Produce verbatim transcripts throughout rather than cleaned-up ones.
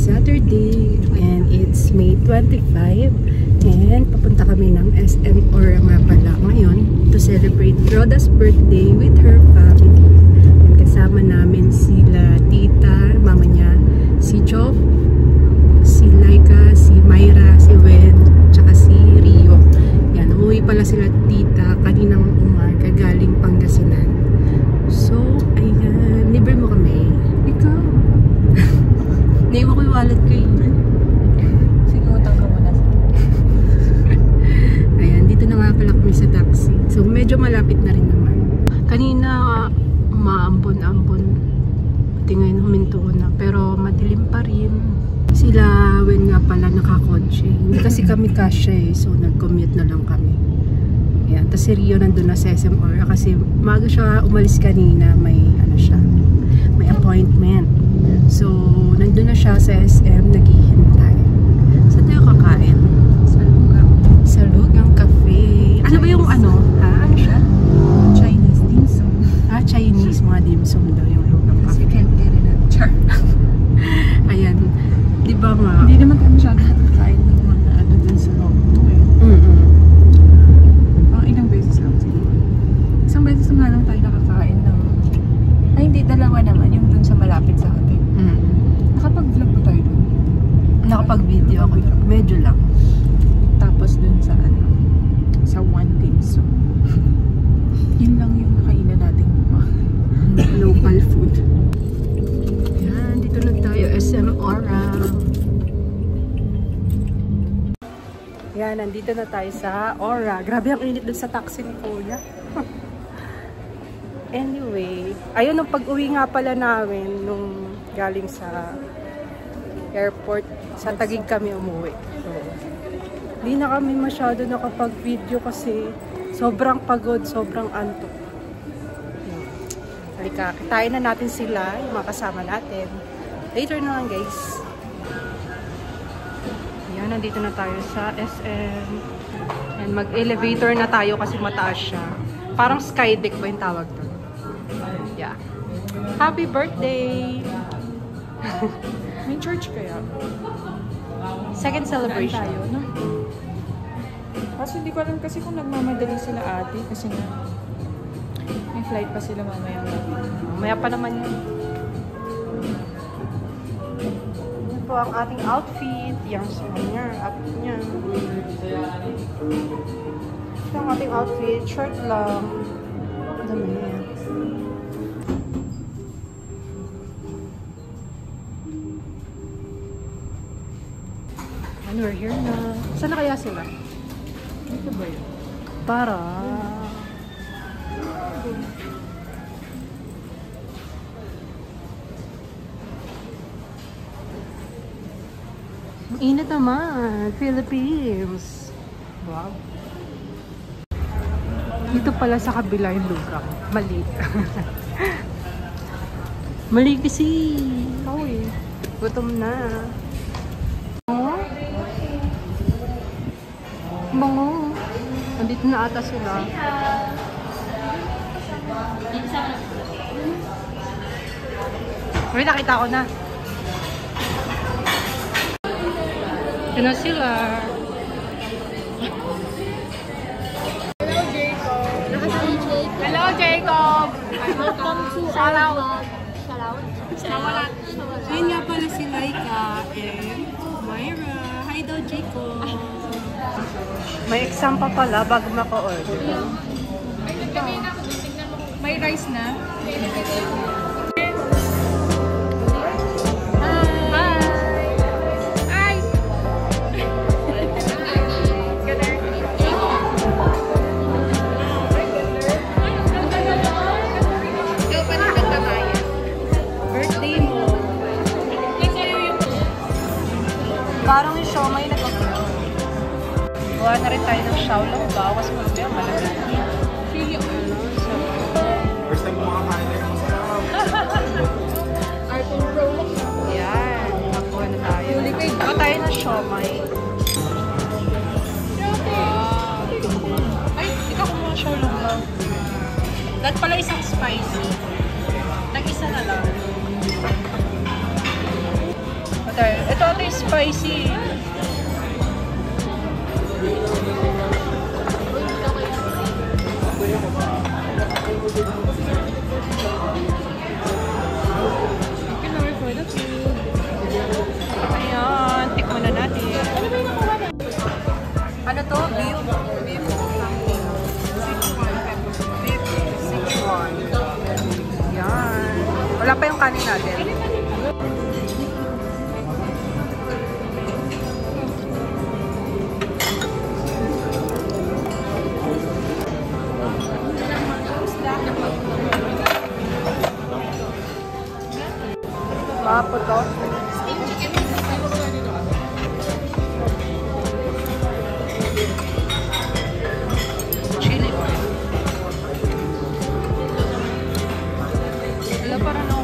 Saturday and it's May twenty-fifth and papunta kami ng S M Ora nga pala ngayon to celebrate Rhoda's birthday with her family. And kasama namin sila tita, mama niya, si Job, si Laika, si Myra, si Wen, tsaka si Rio. Yan, umuwi pala sila tita kaninang umaga galing Pangasinan. So, ayan, libre mo kami. Ikaw. Naiwan ko yung wallet ko yun. Sige, utang ka muna. Ayan, dito na nga pala kami sa taxi. So, medyo malapit na rin naman. Kanina, maambon-ambon. Pati ngayon huminto na. Pero madilim pa rin. Sila, when nga pala nakakotse. Hindi kasi kami kasya eh. So, nag-commute na lang kami. Ayan. Tapos si Rio nandun na sa S M Ora kasi maaga siya umalis kanina. May ano siya. May appointment. So, nandun na siya sa S M, naghihintay. Saan tayo kakain? Sa lugang. Sa Lugang Cafe. Ano ba yung ano? Ha? Ano siya? Chinese dim sum. Ah, Chinese. Mga dim sum daw yung Lugang Kasi Cafe. can't get it at char. Ayan. Di ba nga? Hindi naman tayo masyado nakakain ng mga ano dun sa loob to eh. Mm-mm. Mga ilang beses lang siguro. Isang beses na nga lang tayo nakakain ng... Ay, hindi. Dalawa naman. Yung dun sa malapit sa hotel. Mm. Nakapag-vlog ba tayo dun? Nakapag-video ako. Medyo lang. Tapos dun sa ano, sa one dim sum. Yun lang yung nakainan natin Local food. Yan, dito na tayo. S M Ora. Yan, nandito na tayo sa Ora. Grabe ang init dun sa taxi ni Kuya. Anyway, ayun nung pag-uwi nga pala namin nung galing sa airport, sa Taguig kami umuwi. So, hindi na kami masyado nakapag-video kasi sobrang pagod, sobrang antok. Halika, kitain na natin sila, yung mga kasama natin. Later na lang guys. Yan, nandito na tayo sa S M. And mag-elevator na tayo kasi mataas siya. Parang skydeck ba yung tawag doon? Yeah. Happy birthday! May church kaya? Second celebration. Tayo, no? Kasi hindi ko alam kasi kung nagmamadali sila ate kasi nga may flight pa sila mamaya. Mamaya pa naman yun. Yan po ang ating outfit. Yung niya, up niya. Ito ang ating outfit. Short lang. Dami niya. And we're here na. Saan na kaya sila? Ito ba yun? Para... Ang init naman. Philippines. Wow. Dito pala sa kabila yung lugar. Mali. Mali kasi. Oo eh. Gutom na. Oh. Bango. Nandito na ata sila. Uy, nakita ko na. Ito na sila. Hello, Jacob. Hello, Jacob. Welcome to Shout our out. vlog. Shout out. Shawalat. Ayun nga pala si Laika and Myra. Hi daw, Jacob. May exam pa pala bago maka-order. May rice na? Birthday mo. Parang yung siomay na gagawin. Gawa na rin tayo ng Shaolong ba? Kasi mamaya malamig. Feel yung ano. First time mo makakain na yung Arthur Pro. Yan. Nakuha na tayo. Gawa tayo ng siomay. Ay, ikaw kumuha Shaolong ba? Dahil pala isang spicy. Nag-isa na lang. Okay. Ito spicy. Ayan, tikman na natin. Ano to? Beef? Beef Beef Sichuan. Ayan. Wala pa yung kanin natin. Papo to. Chili oil. Wala para na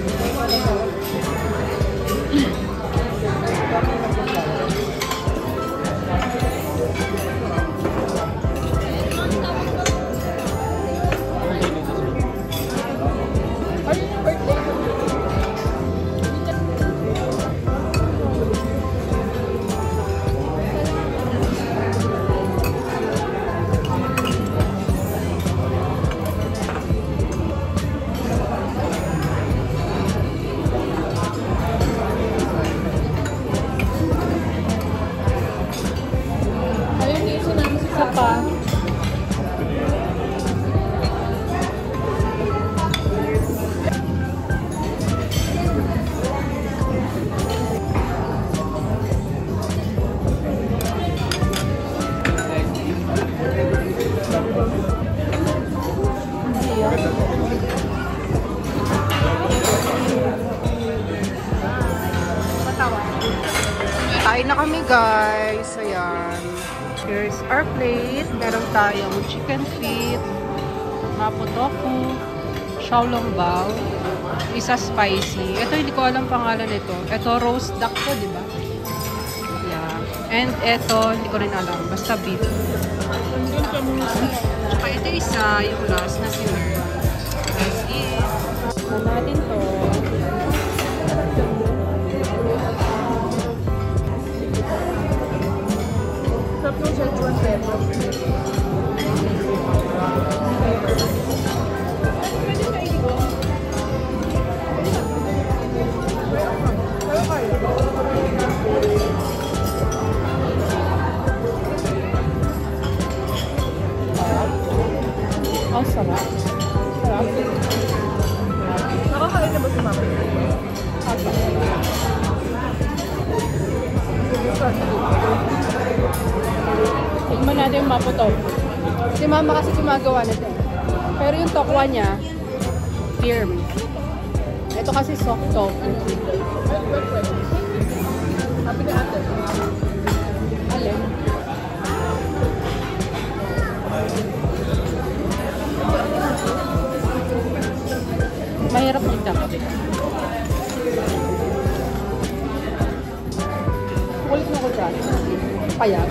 kain na kami guys. Ayan. Here's our plate. Meron tayong chicken feet, mapo tofu, xiaolong bao, isa spicy. Ito hindi ko alam pangalan nito. Ito roast duck to, di ba? Yeah. And ito hindi ko rin alam. Basta beef. Tsaka ito isa, yung last na simmer. That's it. Ito natin to. Sarap yung Szechuan pepper. Ang sarap. Sarap. Nakakain na ba si Mami? Tikman natin yung mapo tofu. Si Mama kasi gumagawa nito. Pero yung tokwa niya, firm. Ito kasi soft tofu. Sabi na ate. Alin? Mahirap magtapos. Kulit na ko dyan. Payag.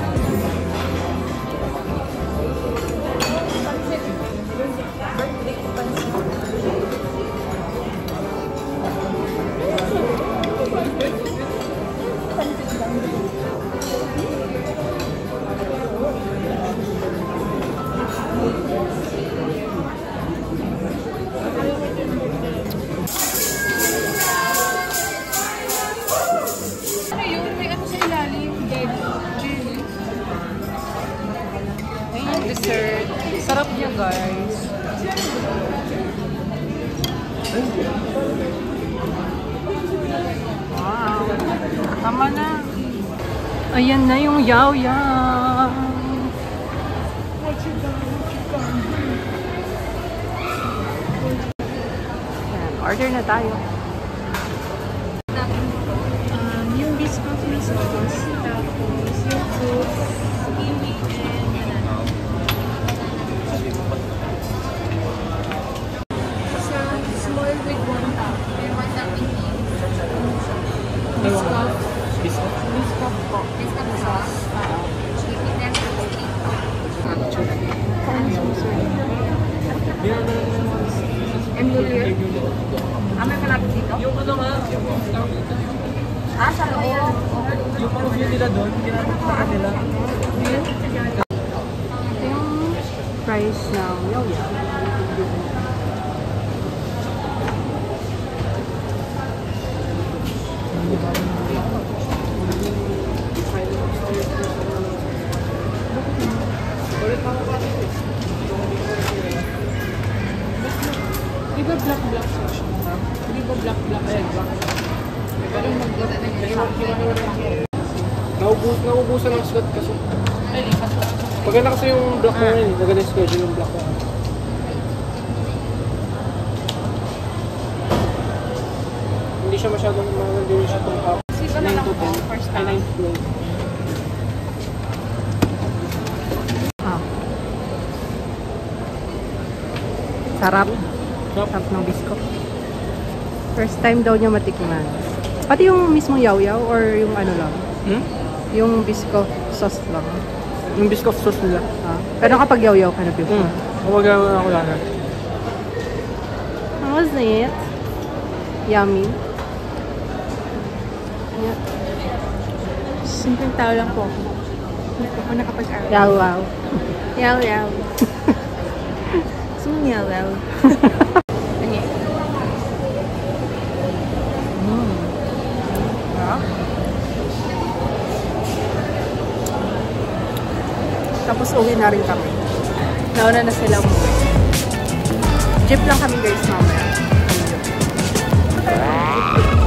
Dessert. Sarap niya, guys. Wow. Tama na. Ayan na yung yaw-yaw. Order na tayo. Um, yung biscuit may sauce, tapos yung soup, kiwi, and banana. So, small with one cup. May one cup in biscuit. Biscuit? Biscuit po. Biscuit sauce. Chicken and street. Emulio. Ah, may malapit dito? Yung ano nga. Ah, sa loob. Yung pang view nila doon, ginamit sa kanila. Ito yung price ng yaw-yaw. Di ba black-black section? Di ba black-black section? Pero mag-black Naubus, naubusan ng slot kasi. Maganda kasi yung block mo yun, maganda yung schedule yung block mo. Hindi siya masyadong maganda yung siya itong up. nine to ten. Ay, nine to twelve. Ah. Sarap. Sarap. Sarap ng bisko. First time daw niya matikman. Pati yung mismong yaw-yaw or yung ano lang? Hmm? Yung bisko sauce lang. Yung biscoff sauce nila. Ah. Pero kapag yaw-yaw ka na before. Hmm. Huwag na ako lang. How was it? Yummy. Yeah. Simpleng tao lang po ako. Hindi po ako nakapag-aral. Yaw-yaw. Yaw-yaw. Gusto mo yaw-yaw? Ano? Mm. Ah? Tapos uwi na rin kami. Nauna na sila mo. Jeep lang kami guys mamaya.